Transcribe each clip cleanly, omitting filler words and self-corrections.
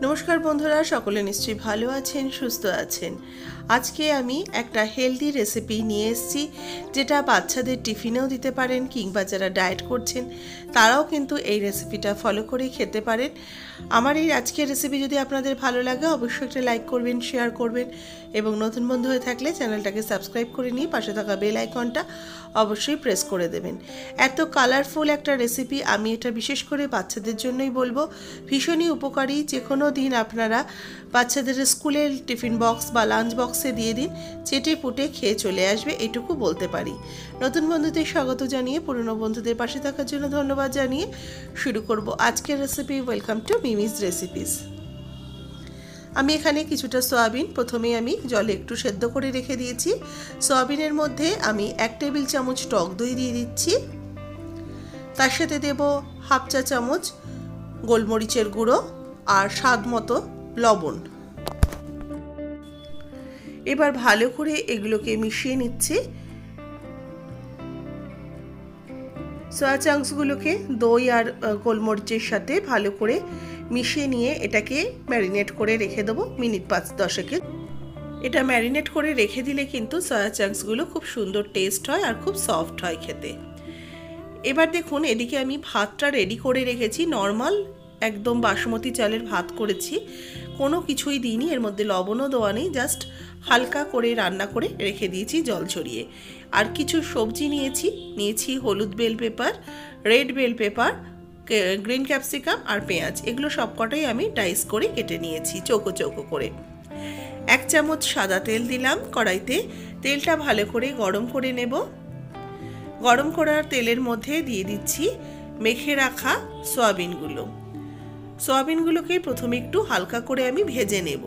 নমস্কার বন্ধুরা, সকলে নিশ্চয়ই ভালো আছেন, সুস্থ আছেন। আজকে আমি একটা হেলদি রেসিপি নিয়ে এসেছি, যেটা বাচ্চাদের টিফিনেও দিতে পারেন, কিংবা যারা ডায়েট করছেন তারাও কিন্তু এই রেসিপিটা ফলো করেই খেতে পারেন। আমার এই আজকের রেসিপি যদি আপনাদের ভালো লাগে অবশ্যই একটা লাইক করবেন, শেয়ার করবেন এবং নতুন বন্ধু হয়ে থাকলে চ্যানেলটাকে সাবস্ক্রাইব করে নিয়ে পাশে থাকা বেল আইকনটা অবশ্যই প্রেস করে দেবেন। এত কালারফুল একটা রেসিপি, আমি এটা বিশেষ করে বাচ্চাদের জন্যই বলবো। ভীষণই উপকারী। যে কোনো দিন আপনারা বাচ্চাদের স্কুলের টিফিন বক্স বা লাঞ্চ বক্সে দিয়ে দিন, চেটে পুটে খেয়ে চলে আসবে, এটুকু বলতে পারি। নতুন বন্ধুদের স্বাগত জানিয়ে পুরনো বন্ধুদের পাশে থাকার জন্য ধন্যবাদ জানিয়ে শুরু করব আজকের recipe. Welcome to Mimi's recipes. আমি এখানে কিছুটা সয়াবিন প্রথমেই আমি জলে একটু সেদ্ধ করে রেখে দিয়েছি। সয়াবিনের মধ্যে আমি 1 টেবিল চামচ টক দই দিয়ে দিচ্ছি। তার সাথে দেব হাফ চা চামচ গোলমরিচের গুঁড়ো আর স্বাদ মতো লবণ। এবার ভালো করে এগুলোকে মিশিয়ে নিচ্ছি। সয়া চাংসগুলোকে দই আর গোলমরিচের সাথে ভালো করে মিশিয়ে নিয়ে এটাকে ম্যারিনেট করে রেখে দেবো মিনিট 5-10। এটা ম্যারিনেট করে রেখে দিলে কিন্তু সয়া চাংসগুলো খুব সুন্দর টেস্ট হয় আর খুব সফট হয় খেতে। এবার দেখুন, এদিকে আমি ভাতটা রেডি করে রেখেছি। নর্মাল একদম বাসমতি চালের ভাত করেছি, কোনো কিছুই দিইনি, এর মধ্যে লবণও দেওয়া নেই, জাস্ট হালকা করে রান্না করে রেখে দিয়েছি জল ছড়িয়ে। আর কিছু সবজি নিয়েছি হলুদ bell pepper, red bell pepper, green capsicum আর পেঁয়াজ। এগুলো সবকটাই আমি ডাইস করে কেটে নিয়েছি চৌকো চৌকো করে। 1 চামচ সাদা তেল দিলাম কড়াইতে। তেলটা ভালো করে গরম করে নেব। গরম করার তেলের মধ্যে দিয়ে দিচ্ছি মেখে রাখা সয়াবিনগুলোকে প্রথমে একটু হালকা করে আমি ভেজে নেব।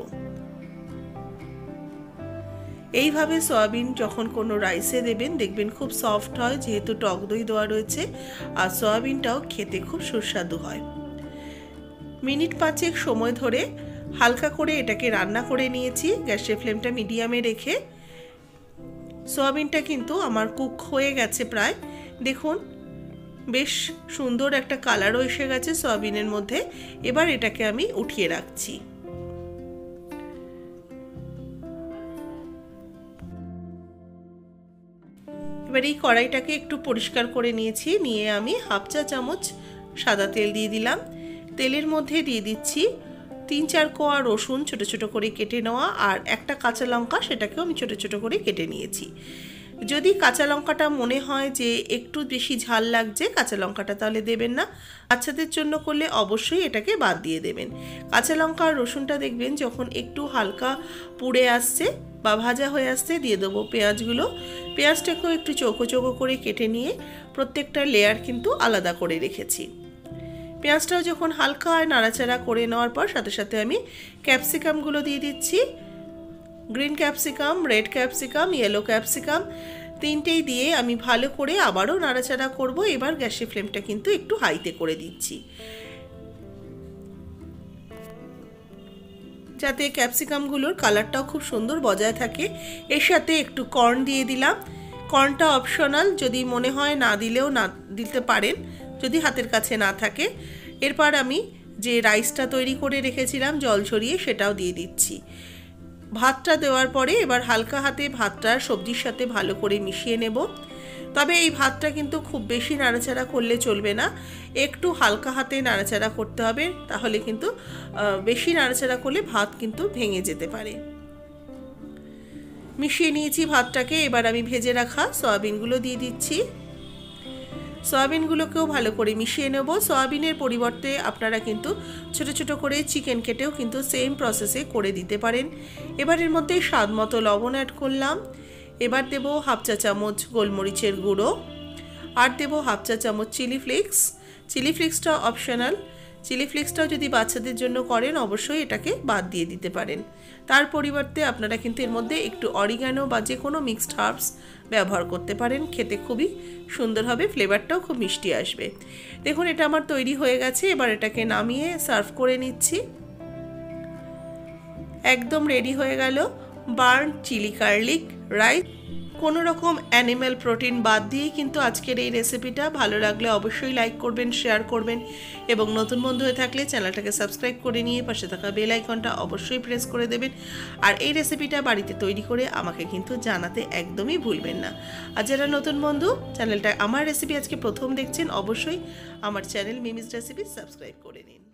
এইভাবে সয়াবিন যখন কোনো রাইসে দেবেন দেখবেন খুব সফট হয়, যেহেতু টক দই দেওয়া রয়েছে, আর সয়াবিনটাও খেতে খুব সুস্বাদু হয়। মিনিট 5 সময় ধরে হালকা করে এটাকে রান্না করে নিয়েছি, গ্যাসের ফ্লেমটা মিডিয়ামে রেখে। সয়াবিনটা কিন্তু আমার কুক হয়ে গেছে প্রায়। দেখুন, বেশ সুন্দর একটা কালারও এসে গেছে সয়াবিনের মধ্যে। এবার এটাকে আমি উঠিয়ে রাখছি। এবার এই কড়াইটাকে একটু পরিষ্কার করে নিয়েছি, নিয়ে আমি হাফ চা চামচ সাদা তেল দিয়ে দিলাম। তেলের মধ্যে দিয়ে দিচ্ছি 3-4 কোয়া রসুন ছোট ছোট করে কেটে নেওয়া, আর একটা কাঁচা লঙ্কা, সেটাকেও আমি ছোট ছোট করে কেটে নিয়েছি। যদি কাঁচা লঙ্কাটা মনে হয় যে একটু বেশি ঝাল লাগছে কাঁচা লঙ্কাটা, তাহলে দেবেন না। বাচ্চাদের জন্য করলে অবশ্যই এটাকে বাদ দিয়ে দেবেন। কাঁচা লঙ্কা আর রসুনটা দেখবেন যখন একটু হালকা পুড়ে আসছে বা ভাজা হয়ে আসছে, দিয়ে দেবো পেঁয়াজগুলো। পেঁয়াজটাকেও একটু চৌকো চৌকো করে কেটে নিয়ে প্রত্যেকটা লেয়ার কিন্তু আলাদা করে রেখেছি। পেঁয়াজটাও যখন হালকা নাড়াচাড়া করে নেওয়ার পর সাথে সাথে আমি ক্যাপসিকামগুলো দিয়ে দিচ্ছি। Green capsicum, red capsicum, yellow capsicum, তিনটেই দিয়ে আমি ভালো করে আবারও নাড়াচাড়া করব। এবার গ্যাসের ফ্লেমটা কিন্তু একটু হাইতে করে দিচ্ছি, যাতে ক্যাপসিকামগুলোর কালারটাও খুব সুন্দর বজায় থাকে। এর সাথে একটু কর্ন দিয়ে দিলাম। কর্নটা অপশনাল, যদি মনে হয় না দিলেও না দিতে পারেন, যদি হাতের কাছে না থাকে। এরপর আমি যে রাইসটা তৈরি করে রেখেছিলাম জল ছড়িয়ে, সেটাও দিয়ে দিচ্ছি। ভাতটা দেওয়ার পরে এবার হালকা হাতে ভাতটা সবজির সাথে ভালো করে মিশিয়ে নেব। তবে এই ভাতটা কিন্তু খুব বেশি নাড়াচাড়া করলে চলবে না, একটু হালকা হাতে নাড়াচাড়া করতে হবে, তাহলে কিন্তু বেশি নাড়াচাড়া করলে ভাত কিন্তু ভেঙে যেতে পারে। মিশিয়ে নিয়েছি ভাতটাকে। এবার আমি ভেজে রাখা সয়াবিনগুলো দিয়ে দিচ্ছি। সয়াবিনগুলোকেও ভালো করে মিশিয়ে নেব। সয়াবিনের পরিবর্তে আপনারা কিন্তু ছোট ছোট করে চিকেন কেটেও কিন্তু সেম প্রসেসে করে দিতে পারেন। এবার এর মধ্যে স্বাদ মতো লবণ অ্যাড করলাম। এবার দেব হাফ চা চামচ গোলমরিচের গুঁড়ো, আর দেব হাফ চা চামচ চিলি ফ্লেক্স। চিলি ফ্লেক্সটা অপশনাল। চিলি ফ্লেক্সটাও যদি বাচ্চাদের জন্য করেন অবশ্যই এটাকে বাদ দিয়ে দিতে পারেন। তার পরিবর্তে আপনারা কিন্তু এর মধ্যে একটু অরিগানো বা যে কোনো মিক্সড হার্বস ব্যবহার করতে পারেন, খেতে খুবই সুন্দর হবে, ফ্লেভারটাও খুব মিষ্টি আসবে। দেখুন, এটা আমার তৈরি হয়ে গেছে। এবার এটাকে নামিয়ে সার্ভ করে নিচ্ছি। একদম রেডি হয়ে গেল বার্ন চিলি গার্লিক রাইস। কোনো রকম অ্যানিম্যাল প্রোটিন বাদ দিয়েই কিন্তু আজকের এই রেসিপিটা। ভালো লাগলে অবশ্যই লাইক করবেন, শেয়ার করবেন এবং নতুন বন্ধু হয়ে থাকলে চ্যানেলটাকে সাবস্ক্রাইব করে নিয়ে পাশে থাকা বেল আইকনটা অবশ্যই প্রেস করে দেবেন। আর এই রেসিপিটা বাড়িতে তৈরি করে আমাকে কিন্তু জানাতে একদমই ভুলবেন না। আর যারা নতুন বন্ধু চ্যানেলটা আমার রেসিপি আজকে প্রথম দেখছেন, অবশ্যই আমার চ্যানেল মিমিস রেসিপি সাবস্ক্রাইব করে নিন।